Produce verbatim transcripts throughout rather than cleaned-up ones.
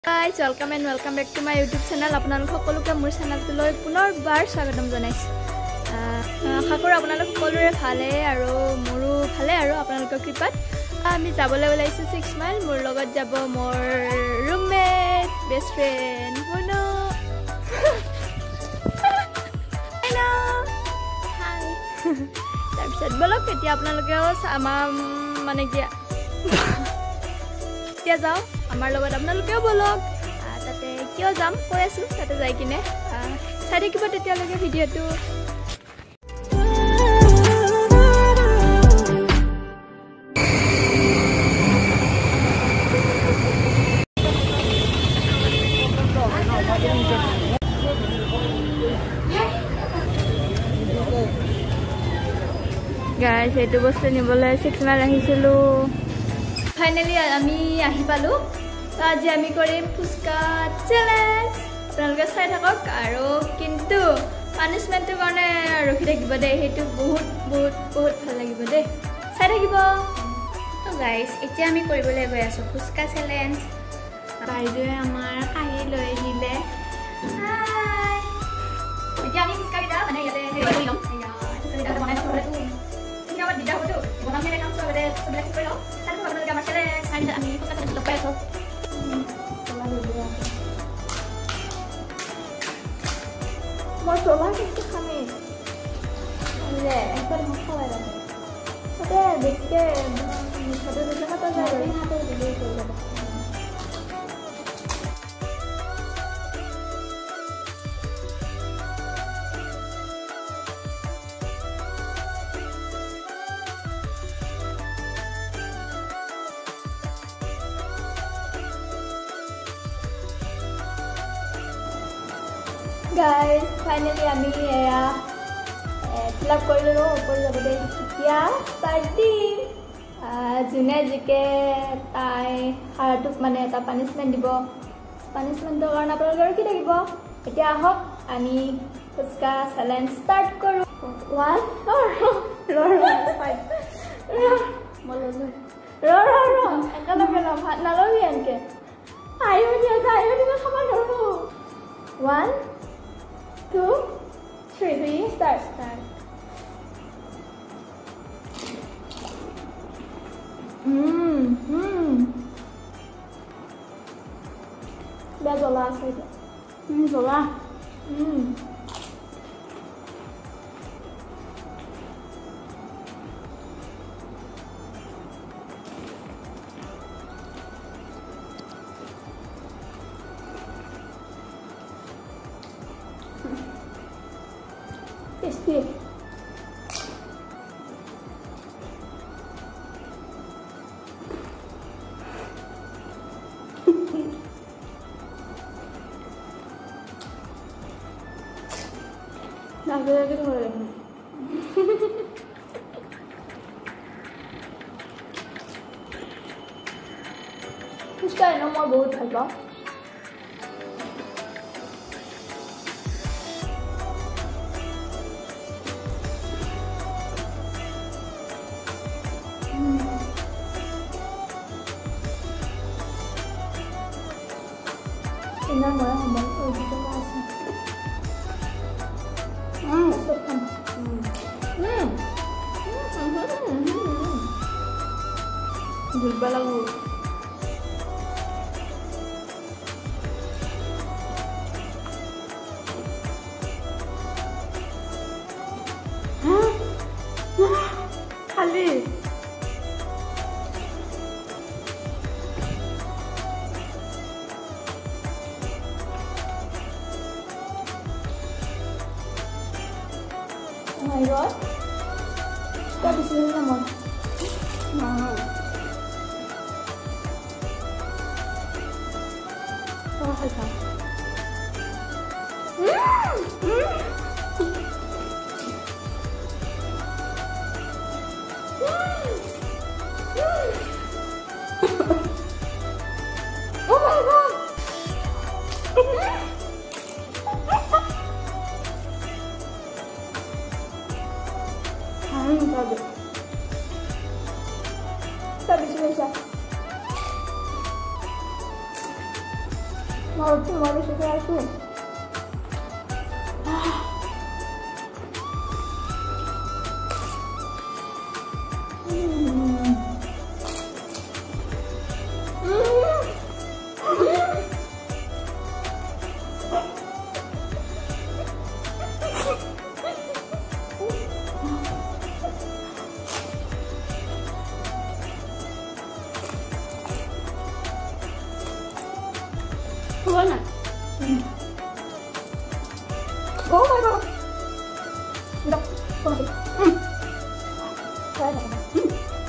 Guys, welcome and welcome back to my YouTube channel. আপোনালোক সকলোকে মোৰ চেনেলটোলৈ পুনৰবাৰ স্বাগতম জনাইছো। আশা কৰোঁ আপোনালোক সকলোৰে ভালে আৰু মোৰো ভালে আৰু আপোনালোকৰ কৃপাত আমি যাবলৈ ওলাইছো ছিক্স মাইল। মোৰ লগত যাব মোৰ roommate, best friend Munu. Hello' hi. তাৰপিছত বলক এতিয়া আপোনালোকেও আমাৰ মানে কি এতিয়া যাওঁ আমাৰ লগত আপোনালোকেও বলক। তাতে কিয় যাম কৈ আছোঁ, তাতে যাই কিনে চাই থাকিব তেতিয়ালৈকে ভিডিঅ'টো। গাইজ এইটো বস্তু নিবলৈ ছিক্স মাইল আহিছিলোঁ। ফাইনেলি আমি আহি পালোঁ। তো আজি আমি কৰিম ফুচকা চেলেঞ্জ। আপোনালোকে চাই থাকক আৰু কিন্তু পানিছমেণ্টটোৰ কাৰণে ৰখি থাকিব দেই, সেইটো বহুত বহুত বহুত ভাল লাগিব দেই, চাই থাকিব। তো গাইজ এতিয়া আমি কৰিবলৈ গৈ আছোঁ ফুচকা চেলেঞ্জ। বাইদেৱে আমাৰ কাঁহী লৈ আহিলে। এতিয়া আমি ফুচকাকেইটা মানে ইয়াতে হেৰি কৰি ল'ম, বনাই ল'ম। আমাৰ দিগদাৰ হ'বতো বনাম মেলে কাম চবতে চববিলাক ঠিক কৰি লওঁ। চাই থাকক আপোনালোকে আমাৰ চেলেঞ্জ। চাই আমি ফুচকা চেলেঞ্জ লগ পাই আছোঁ। মই জ্বলা কিন্তু খামেই একবাৰ খাই লাগে তাতে বেছিকৈ মিঠাটো দিলে খাব যায় আৰু হাতে দিলেই হৈ যাব। গাইজ ফাইনেলি আমি এয়া ফিল আপ কৰি ল'লোঁ, ওপৰত যাব দেই। এতিয়া ষ্টাৰ্ট দিম। যোনে জিকে তাই হাৰটোক মানে এটা পানিছমেণ্ট দিব। পানিছমেণ্টৰ কাৰণে আপোনালোকে ৰখি থাকিব। এতিয়া আহক আমি ফুচকা চেলেঞ্জ ষ্টাৰ্ট কৰোঁ। ওৱান ৰ ৰ ৰ একেলগে ল'ম, ভাত নল'বি এনেকৈ। আহিব দিয়া আহিব দিব খাব নোৱাৰোঁ। One two, three, three, start, start. Mmm, mmm. Biar zola saja. Hmm, zola. Hmm. Tasty. Lagi-lagi tuh boleh. Fuchka ini mau बहुत ভাল Ini namanya hambal kalau gitu rasa. Hmm, sekan. Hmm. Hmm. Hmm. Jumpa lagi. Hah? Kali. Oh my god, kita di sini sama. Mau. Oh, halka. Hmm. Hmm. Oh my god. Hmm, bagus. Kita bisa bisa. Mau tuh mau sesuatu. Banget. Hmm. Oh my god. Udah, masih. Hmm. Saya enggak. Hmm.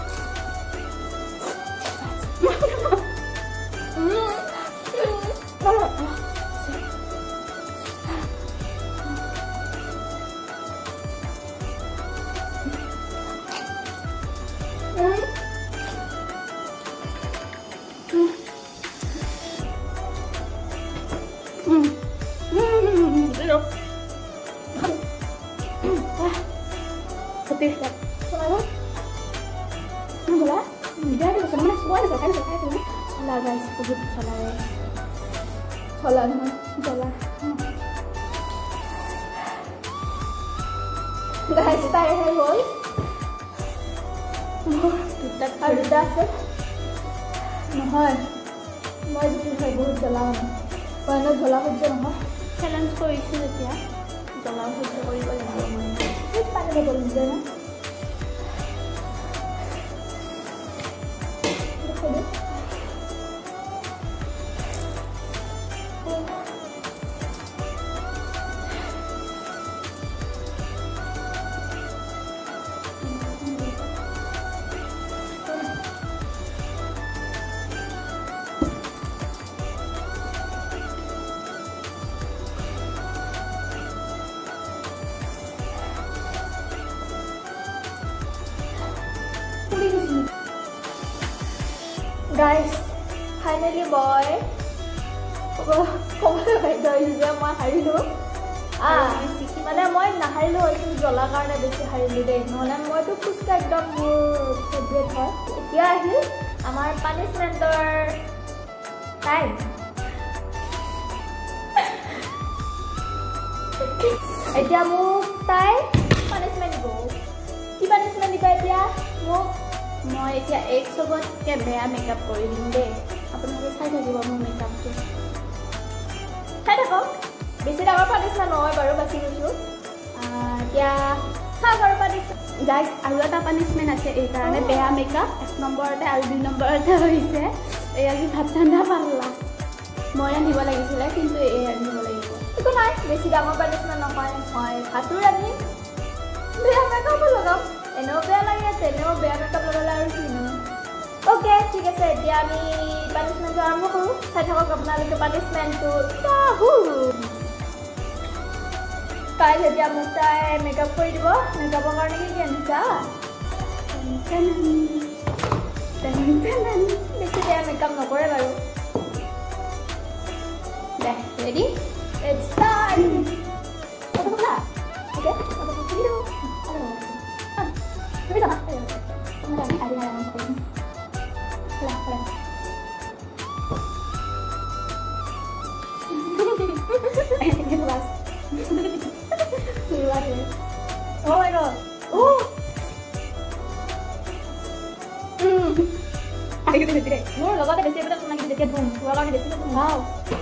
Hmm. Hmm. Itu. Ah. Sedih banget. Soalnya Enggak, udah ada semua semua ada kan saya ini. Salah guys, begitu salah guys. Salah nih, salah. Guys, saya hello. Mau tidak ada dasar. Mahal. Mau jadi saya बहुत জ্বলা মানে. পানা জ্বলা হচ্ছে না. Challenge কৰিছোঁ এতিয়া জ্বলা সহ্য কৰিব লাগিব মই. এই পানী বটল দিলে না. Guys, finally boy. Kok kok baik juga মই হাৰিলো আ মানে মই নাহাৰিলো এইটো জ্বলা কাৰণে বেছি হাৰিলো দেই নহলে মইতো ফুচকা একদম মোৰ ফেভৰেট হয় এতিয়া আহিল আমাৰ পানিশমেন্টৰ টাইম এতিয়া মোক তাই পানিশমেন্ট দিব কি পানিশমেন্ট দিব এতিয়া মোক মই এতিয়া এক সবতকে বেয়া মেকআপ কৰি দিম দেই আপোনালোকে চাই থাকিব মোৰ মেকআপটো চাই থাকক বেছি ডাঙৰ পানিশমেন্ট নহয় বাৰু বাছি গৈছো এতিয়া চাওক আৰু পানিশমেন্ট গাইজ আৰু এটা পানিশমেন্ট আছে এই কাৰণে বেয়া মেকআপ এক নম্বৰতে আৰু দুই নম্বৰতে হৈছে এই আজি ভাত ঠাণ্ডা পাল্লা মই ৰান্ধিব লাগিছিলে কিন্তু এই ৰান্ধিব লাগিব একো নাই বেছি ডাঙৰ পানিশমেন্ট নহয় মই ভাতো ৰান্ধিম বেয়া মেকআপ লগাম এনেও বেয়া লাগে তেনেও বেয়া মেকআপ লগালে আৰু কি ন ওকে ঠিক আছে এতিয়া আমি পানিশমেন্টটো আৰম্ভ কৰোঁ চাই থাকক আপোনালোকে পানিশমেন্টটো ইয়াহু কাইল এতিয়া মোক তাই মেকআপ কৰি দিব মেকআপৰ কাৰণে কি কি আনিছা বেছি বেয়া মেকআপ নকৰে বাৰু দে ৰেডি লেটছ ষ্টাৰ্ট কথা বলা ওকে কথা বলিও Tapi sama, ayo. Kamu tadi ada yang ngomong. Lah, lah. Ini kelas. Keluar ya. Oh my god. Oh. Hmm. Ayo kita lihat deh. Oh, lo kata desi betul sama kita lihat dong. Lo kata desi betul. Wow.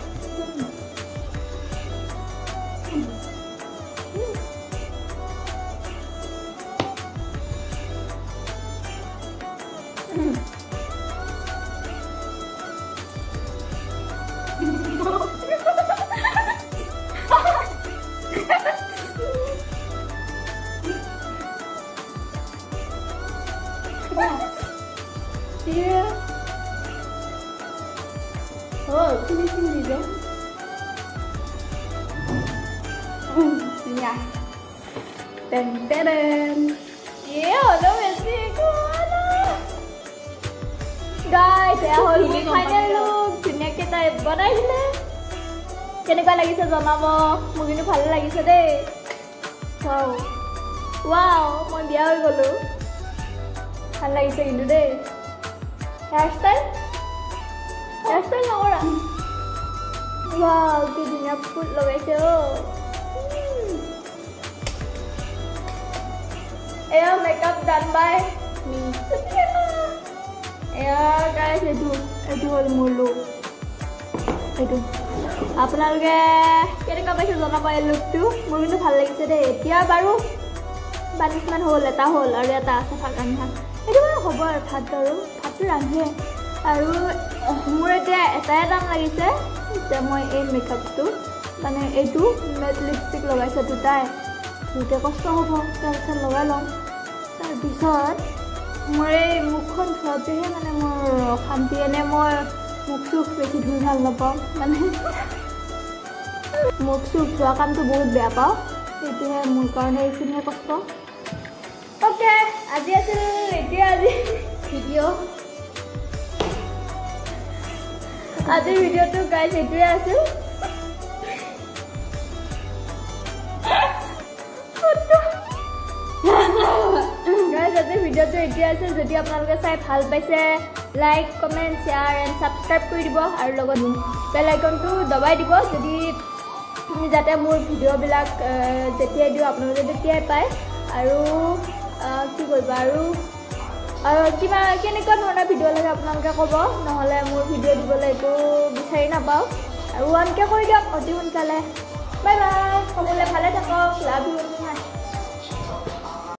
Iya. Oh, finishing juga. Hmm, ya. Dan dan. Iya, udah masih kuala. Guys, ya hol final look. Dunia kita banai le. Kenapa lagi sejauh mungkin ভাল লাগিছে deh. Wow, wow, mau dia golu. ভাল লাগিছে কিন্তু deh. Hairstyle? Hairstyle nggak orang? Wow, কি ধুনীয়া ফুল লগাইছে অ এয়া makeup done by মি এয়া গাইছ এইটো এইটো হ'ল মোৰ লুক এইটো আপোনালোকে কেনেকুৱা পাইছে জনাব এই লুকটো মোৰ কিন্তু ভাল লাগিছে দেই এতিয়া বাৰু বানিছমান হ'ল এটা হ'ল আৰু এটা আছে ভাত ৰান্ধা এইটো বাৰু হ'ব আৰু ভাত আৰু ভাতটো ৰান্ধে আৰু মোৰ এতিয়া এটাই দাম লাগিছে যে মই এই মেকআপটো মানে এইটো মেট লিপষ্টিক লগাইছে দুটাই দুটা কষ্ট হ'ব তাৰপিছত লগাই ল'ম তাৰপিছত মোৰ এই মুখখন ধোৱাটোহে মানে মোৰ শান্তি এনে মই মুখ চুখ বেছি ধুই ভাল নাপাওঁ মানে মুখ চুখ ধোৱা কামটো বহুত বেয়া পাওঁ সেইটোহে মোৰ কাৰণে এইখিনিহে কষ্ট অ'কে আজি আছিল এতিয়া আজি ভিডিঅ' আজিৰ ভিডিঅ'টো গাইজ এইটোৱে আছিল গাইজ আজিৰ ভিডিঅ'টো এইটোৱে আছিল যদি আপোনালোকে চাই ভাল পাইছে like comment share and subscribe কৰি দিব আৰু লগত বেল আইকনটো দবাই দিব যদি তুমি যাতে মোৰ ভিডিঅ'বিলাক যেতিয়াই দিওঁ আপোনালোকে তেতিয়াই পায় আৰু কি কৰিব আৰু কিবা কেনেকুৱা ধৰণৰ ভিডিঅ' লাগে আপোনালোকে ক'ব নহ'লে মোৰ ভিডিঅ' দিবলৈ একো বিচাৰি নাপাওঁ আৰু ওৱানকে কৰি দিয়ক অতি সোনকালে বাই বাই সকলোৱে ভালে থাকক লাভ ইউ